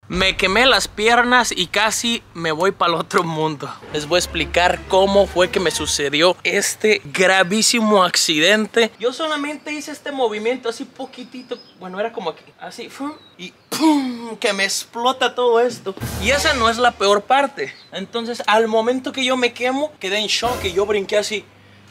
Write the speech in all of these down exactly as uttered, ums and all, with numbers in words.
Me quemé las piernas y casi me voy para el otro mundo. Les voy a explicar cómo fue que me sucedió este gravísimo accidente. Yo solamente hice este movimiento así poquitito. Bueno, era como aquí, así, y ¡pum! Que me explota todo esto. Y esa no es la peor parte. Entonces, al momento que yo me quemo, quedé en shock y yo brinqué así.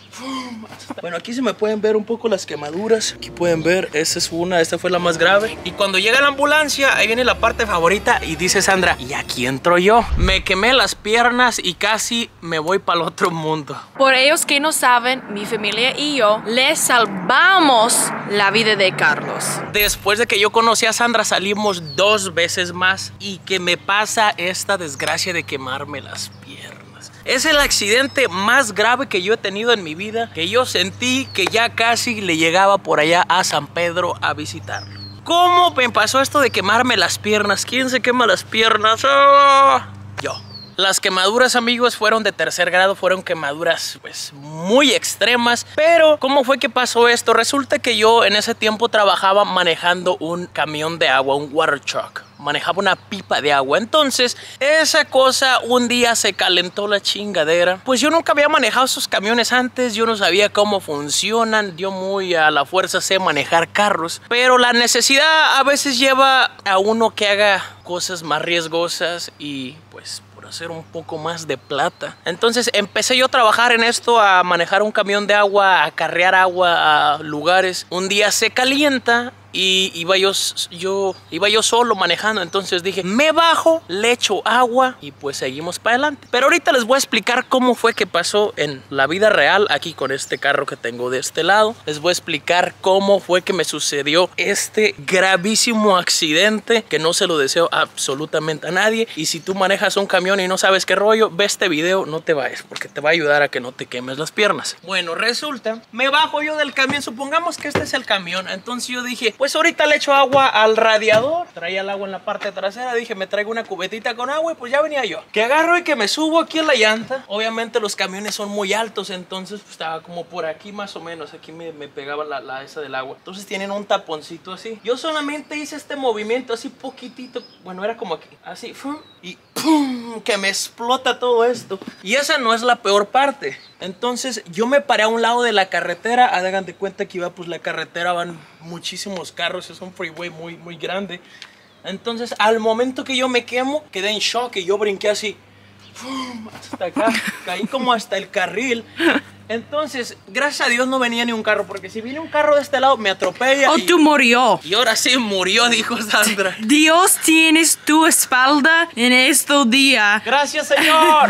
Bueno, aquí se me pueden ver un poco las quemaduras. Aquí pueden ver, esta es una, esta fue la más grave. Y cuando llega la ambulancia, ahí viene la parte favorita y dice Sandra, y aquí entro yo. Me quemé las piernas y casi me voy para el otro mundo. Por ellos que no saben, mi familia y yo le salvamos la vida de Carlos. Después de que yo conocí a Sandra, salimos dos veces más y que me pasa esta desgracia de quemarme las piernas. Es el accidente más grave que yo he tenido en mi vida, que yo sentí que ya casi le llegaba por allá a San Pedro a visitarlo. ¿Cómo me pasó esto de quemarme las piernas? ¿Quién se quema las piernas? ¡Oh! Yo. Las quemaduras, amigos, fueron de tercer grado, fueron quemaduras pues muy extremas. Pero, ¿cómo fue que pasó esto? Resulta que yo en ese tiempo trabajaba manejando un camión de agua, un water truck. Manejaba una pipa de agua. Entonces, esa cosa un día se calentó la chingadera. Pues yo nunca había manejado esos camiones antes. Yo no sabía cómo funcionan. Yo muy a la fuerza sé manejar carros. Pero la necesidad a veces lleva a uno que haga cosas más riesgosas y pues hacer un poco más de plata. Entonces empecé yo a trabajar en esto, a manejar un camión de agua, a carrear agua a lugares. Un día se calienta y iba yo, yo, iba yo solo manejando. Entonces dije, me bajo, le echo agua y pues seguimos para adelante. Pero ahorita les voy a explicar cómo fue que pasó en la vida real aquí con este carro que tengo de este lado. Les voy a explicar cómo fue que me sucedió este gravísimo accidente que no se lo deseo absolutamente a nadie. Y si tú manejas un camión y no sabes qué rollo, ve este video, no te vayas porque te va a ayudar a que no te quemes las piernas. Bueno, resulta, me bajo yo del camión, supongamos que este es el camión. Entonces yo dije, pues ahorita le echo agua al radiador. Traía el agua en la parte trasera, dije, me traigo una cubetita con agua y pues ya venía yo. Que agarro y que me subo aquí en la llanta. Obviamente los camiones son muy altos, entonces pues, estaba como por aquí más o menos, aquí me, me pegaba la, la esa del agua. Entonces tienen un taponcito así. Yo solamente hice este movimiento así poquitito, bueno, era como aquí, así, y ¡pum! Que me explota todo esto. Y esa no es la peor parte. Entonces yo me paré a un lado de la carretera. Hagan de cuenta que iba pues la carretera, van muchísimos carros, es un freeway muy, muy grande. Entonces al momento que yo me quemo, quedé en shock y yo brinqué así, ¡pum! Hasta acá, caí como hasta el carril. Entonces, gracias a Dios no venía ni un carro, porque si viene un carro de este lado me atropella. O y, tú murió. Y ahora sí murió, dijo Sandra. Dios tienes tu espalda en estos días. Gracias, Señor.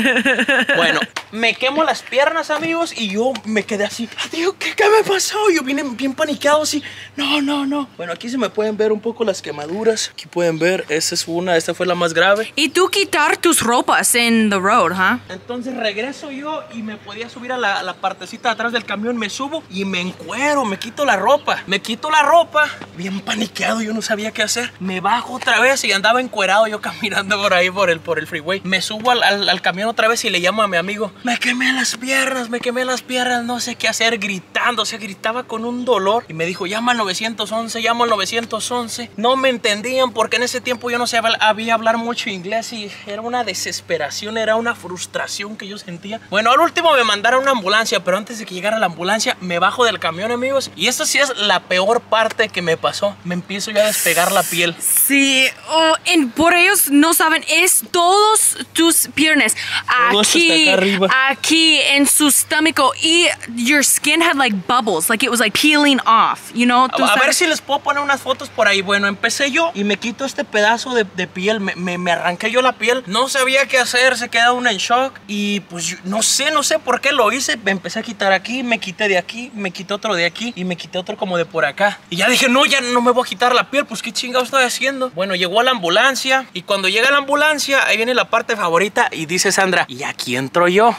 Bueno, me quemo las piernas, amigos, y yo me quedé así. Digo, ¿qué, qué me pasó? Yo vine bien paniqueado así. No, no, no. Bueno, aquí se me pueden ver un poco las quemaduras. Aquí pueden ver, esta es una, esta fue la más grave. Y tú quitar tus ropas en the road, ¿huh? Entonces regreso yo y me podía subir a La, la partecita de atrás del camión, me subo y me encuero, me quito la ropa. Me quito la ropa, bien paniqueado, yo no sabía qué hacer. Me bajo otra vez y andaba encuerado yo caminando por ahí, por el, por el freeway. Me subo al, al, al camión otra vez y le llamo a mi amigo. Me quemé las piernas, me quemé las piernas, no sé qué hacer, gritando. O sea, gritaba con un dolor. Y me dijo, llama al nueve once, llama al nueve once. No me entendían porque en ese tiempo yo no sabía hablar mucho inglés y era una desesperación, era una frustración que yo sentía. Bueno, al último me mandaron una ambulancia, pero antes de que llegara la ambulancia me bajo del camión, amigos, y esto sí es la peor parte que me pasó. Me empiezo ya a despegar la piel. Sí, oh, en, por ellos no saben, es todos tus piernas. Todo aquí, acá arriba. Aquí en su estómago, y your skin had like bubbles, like it was like peeling off, you know. A, a ver si les puedo poner unas fotos por ahí. Bueno, empecé yo y me quito este pedazo de, de piel, me, me, me arranqué yo la piel, no sabía qué hacer, se queda uno en shock y pues yo, no sé, no sé por qué lo hice. Me empecé a quitar aquí, me quité de aquí, me quité otro de aquí y me quité otro como de por acá. Y ya dije, no, ya no me voy a quitar la piel, pues qué chingado estoy haciendo. Bueno, llegó la ambulancia y cuando llega la ambulancia, ahí viene la parte favorita y dice Sandra, y aquí entro yo.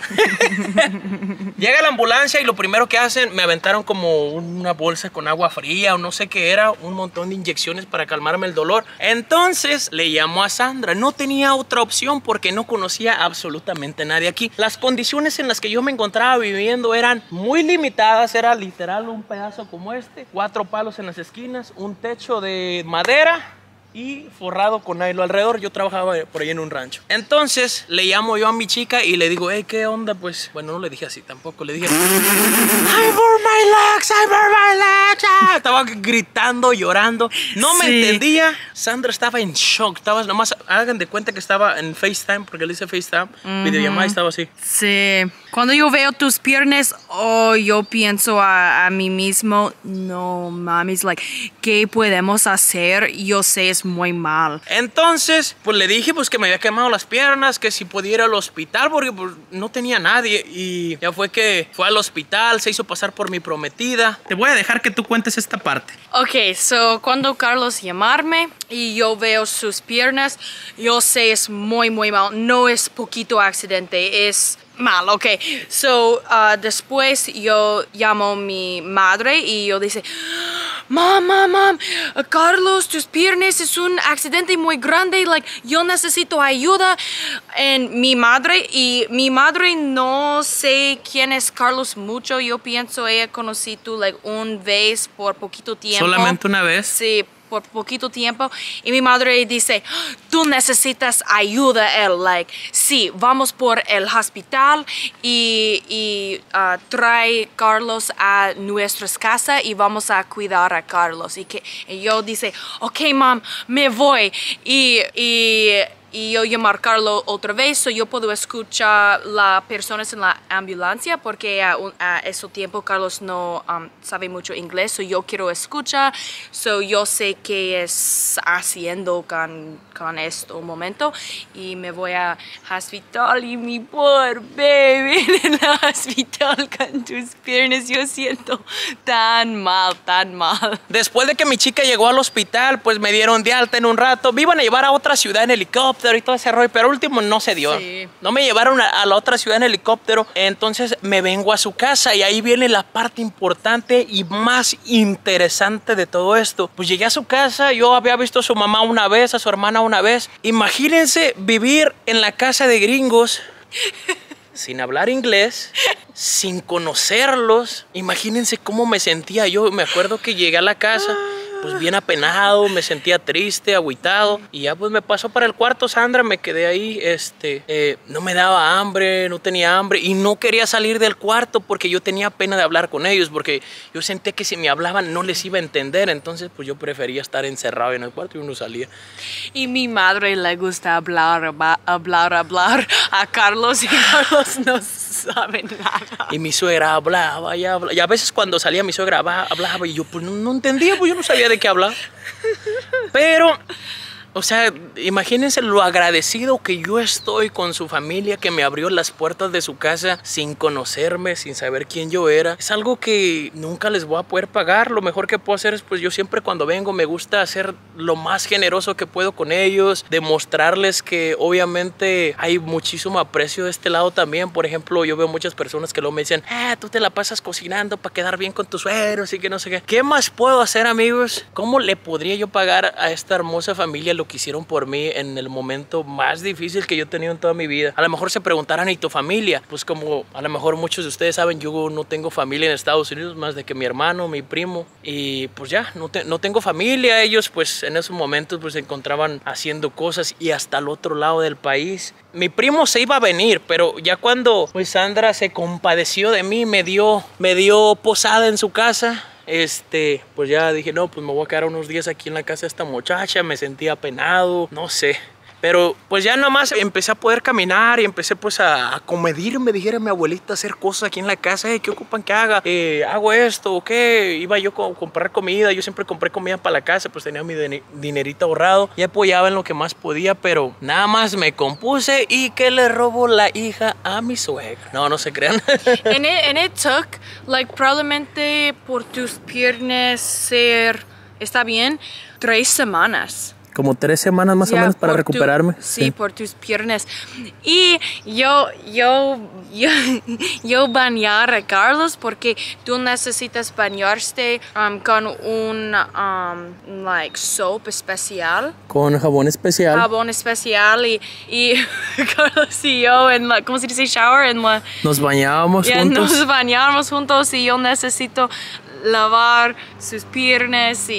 Llega la ambulancia y lo primero que hacen, me aventaron como una bolsa con agua fría o no sé qué era, un montón de inyecciones para calmarme el dolor. Entonces le llamó a Sandra, no tenía otra opción porque no conocía absolutamente a nadie aquí. Las condiciones en las que yo me encontraba viviendo eran muy limitadas, era literal un pedazo como este, cuatro palos en las esquinas, un techo de madera y forrado con nylon alrededor. Yo trabajaba por ahí en un rancho. Entonces le llamo yo a mi chica y le digo, hey, ¿qué onda? Pues, bueno, no le dije así tampoco. Le dije, I burn my legs, I burn my legs. Ah. Estaba gritando, llorando. No me Sí. entendía. Sandra estaba en shock. Estaba nomás, hagan de cuenta que estaba en FaceTime, porque le hice FaceTime, uh-huh. videollamada y estaba así. Sí. Cuando yo veo tus piernas, oh, yo pienso a, a mí mismo, no mames, like, ¿qué podemos hacer? Yo sé, es muy mal. Entonces, pues le dije pues que me había quemado las piernas, que si podía ir al hospital, porque pues, no tenía nadie. Y ya fue que fue al hospital, se hizo pasar por mi prometida. Te voy a dejar que tú cuentes esta parte. Ok, so cuando Carlos llamarme y yo veo sus piernas, yo sé es muy, muy mal. No es poquito accidente, es mal, ok. So, uh, después yo llamo a mi madre y yo dice, Mom, mom, mom, uh, Carlos, tus piernas es un accidente muy grande, like, yo necesito ayuda. En mi madre, y mi madre no sé quién es Carlos mucho, yo pienso ella conocí tú, like, un vez por poquito tiempo. ¿Solamente una vez? Sí, por poquito tiempo. Y mi madre dice, tú necesitas ayuda, él, like, sí, vamos por el hospital y, y uh, trae Carlos a nuestras casas y vamos a cuidar a Carlos. Y, que, y yo dice, ok, mom, me voy. Y... y y yo llamar a Carlos otra vez, so yo puedo escuchar las personas en la ambulancia porque a, a ese tiempo Carlos no um, sabe mucho inglés, so yo quiero escuchar, so yo sé qué es haciendo con, con este momento y me voy a hospital y mi poor baby en el hospital con tus piernas, yo siento tan mal, tan mal. Después de que mi chica llegó al hospital, pues me dieron de alta en un rato. Me iban a llevar a otra ciudad en helicóptero y todo ese rollo, pero último no se dio. Sí. No me llevaron a, a la otra ciudad en helicóptero, entonces me vengo a su casa y ahí viene la parte importante y más interesante de todo esto. Pues llegué a su casa, yo había visto a su mamá una vez, a su hermana una vez. Imagínense vivir en la casa de gringos sin hablar inglés, sin conocerlos. Imagínense cómo me sentía yo. Me acuerdo que llegué a la casa pues bien apenado, me sentía triste, agüitado. Y ya pues me pasó para el cuarto Sandra, me quedé ahí, este, eh, no me daba hambre, no tenía hambre. Y no quería salir del cuarto porque yo tenía pena de hablar con ellos, porque yo sentía que si me hablaban no les iba a entender. Entonces pues yo prefería estar encerrado en el cuarto y uno salía. Y mi madre le gusta hablar, hablar, hablar a Carlos y Carlos no sabe nada. Y mi suegra hablaba y hablaba. Y a veces cuando salía mi suegra hablaba y yo pues no, no entendía, pues yo no sabía de qué hablar. Pero, o sea, imagínense lo agradecido que yo estoy con su familia, que me abrió las puertas de su casa sin conocerme, sin saber quién yo era. Es algo que nunca les voy a poder pagar. Lo mejor que puedo hacer es, pues yo siempre cuando vengo me gusta hacer lo más generoso que puedo con ellos, demostrarles que obviamente hay muchísimo aprecio de este lado también. Por ejemplo, yo veo muchas personas que luego me dicen, ah, tú te la pasas cocinando para quedar bien con tus suegros y que no sé qué. ¿Qué más puedo hacer, amigos? ¿Cómo le podría yo pagar a esta hermosa familia lo que hicieron por mí en el momento más difícil que yo he tenido en toda mi vida? A lo mejor se preguntarán, ¿y tu familia? Pues como a lo mejor muchos de ustedes saben, yo no tengo familia en Estados Unidos más de que mi hermano, mi primo, y pues ya, no, te, no tengo familia. Ellos pues en esos momentos pues se encontraban haciendo cosas y hasta el otro lado del país. Mi primo se iba a venir, pero ya cuando pues Sandra se compadeció de mí, me dio, me dio posada en su casa. Este, pues ya dije, no, pues me voy a quedar unos días aquí en la casa de esta muchacha. Me sentía apenado, no sé. Pero pues ya nomás empecé a poder caminar y empecé pues a, a comedirme, dijera mi abuelita, a hacer cosas aquí en la casa. Hey, ¿qué ocupan que haga? Eh, ¿Hago esto o qué? Iba yo a comprar comida, yo siempre compré comida para la casa, pues tenía mi dinerito ahorrado y apoyaba en lo que más podía, pero nada más me compuse y que le robo la hija a mi suegra. No, no se crean. And it, and it took, like, probablemente por tus piernas ser, está bien, tres semanas. Como tres semanas más Ya, o menos para por recuperarme. Tu, sí, sí, por tus piernas. Y yo, yo, yo, yo bañar a Carlos porque tú necesitas bañarte um, con un um, like soap especial. Con jabón especial. Jabón especial y, y Carlos y yo en la, ¿cómo se dice? Shower. En la, nos bañábamos yeah, juntos. Nos bañábamos juntos y yo necesito lavar sus piernas y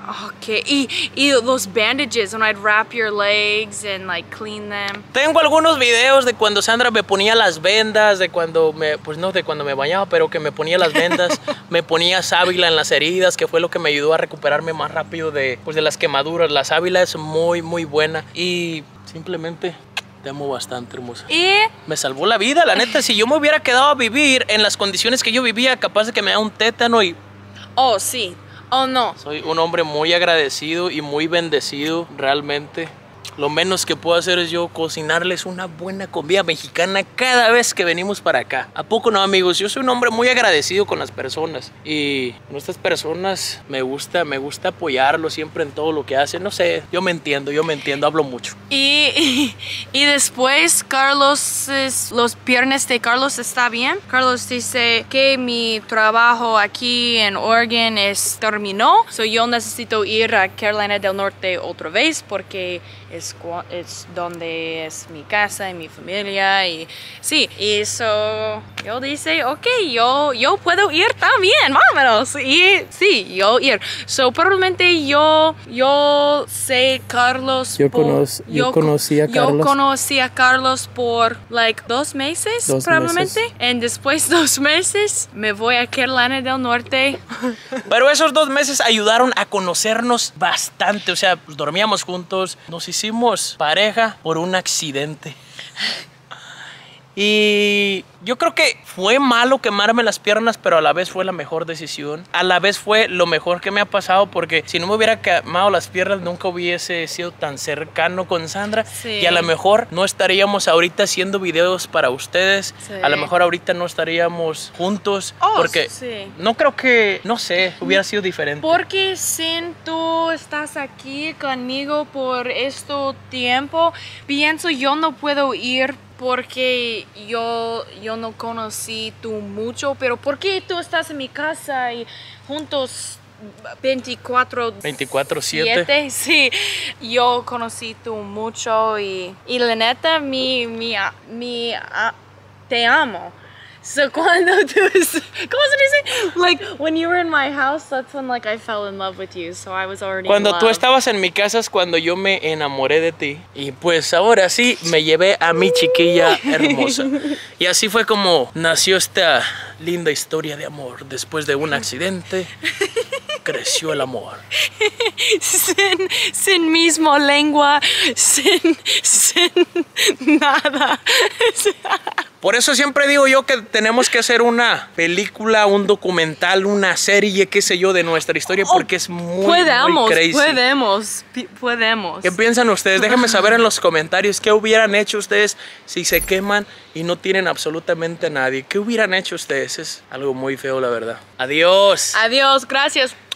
Okay, y, y los bandages, when I'd wrap your legs and like clean them. Tengo algunos videos de cuando Sandra me ponía las vendas, de cuando me, pues no de cuando me bañaba, pero que me ponía las vendas, me ponía sábila en las heridas, que fue lo que me ayudó a recuperarme más rápido de, pues de las quemaduras. La sábila es muy, muy buena y simplemente te amo bastante, hermosa. Y me salvó la vida, la neta. Si yo me hubiera quedado a vivir en las condiciones que yo vivía, capaz de que me da un tétano y... Oh, sí. Oh, no. Soy un hombre muy agradecido y muy bendecido, realmente. Lo menos que puedo hacer es yo cocinarles una buena comida mexicana cada vez que venimos para acá. ¿A poco no, amigos? Yo soy un hombre muy agradecido con las personas. Y con estas personas me gusta, me gusta apoyarlos siempre en todo lo que hacen. No sé, yo me entiendo, yo me entiendo, hablo mucho. Y, y, y después Carlos, es, los piernas de Carlos está bien. Carlos dice que mi trabajo aquí en Oregon es, terminó. So yo necesito ir a Carolina del Norte otra vez porque es, es donde es mi casa y mi familia. Y sí, y eso yo dice, ok, yo, yo puedo ir también, vámonos. Y sí, yo ir. So probablemente yo, yo sé Carlos. Yo, por, conoz, yo, yo conocí a Carlos. Yo conocí a Carlos por like dos meses, dos probablemente. Meses. Y después de dos meses me voy a Carolina del Norte. Pero esos dos meses ayudaron a conocernos bastante. O sea, pues, dormíamos juntos, nos hicimos pareja por un accidente. Y yo creo que fue malo quemarme las piernas, pero a la vez fue la mejor decisión. A la vez fue lo mejor que me ha pasado, porque si no me hubiera quemado las piernas, nunca hubiese sido tan cercano con Sandra. Sí. Y a lo mejor no estaríamos ahorita haciendo videos para ustedes. Sí. A lo mejor ahorita no estaríamos juntos. Oh, porque sí. no creo que, no sé, hubiera sido diferente. Porque si tú estás aquí conmigo por este tiempo, pienso yo no puedo ir porque yo, yo no conocí tú mucho, pero porque tú estás en mi casa y juntos veinticuatro siete, sí, yo conocí tú mucho y, y la neta, mi, mi, mi, uh, te amo. So cuando tú, ¿cómo se dice? Like when you were in my house, that's when like I fell in love with you. So I was already Cuando in love. Tú estabas en mi casa es cuando yo me enamoré de ti. Y pues ahora sí me llevé a mi chiquilla hermosa. Y así fue como nació esta linda historia de amor. Después de un accidente, creció el amor. Sin, sin mismo lengua, sin, sin nada. Por eso siempre digo yo que tenemos que hacer una película, un documental, una serie, qué sé yo, de nuestra historia, porque es muy, podemos, muy crazy. Podemos, podemos. ¿Qué piensan ustedes? Déjenme saber en los comentarios qué hubieran hecho ustedes si se queman y no tienen absolutamente a nadie. ¿Qué hubieran hecho ustedes? Es algo muy feo, la verdad. Adiós. Adiós, gracias.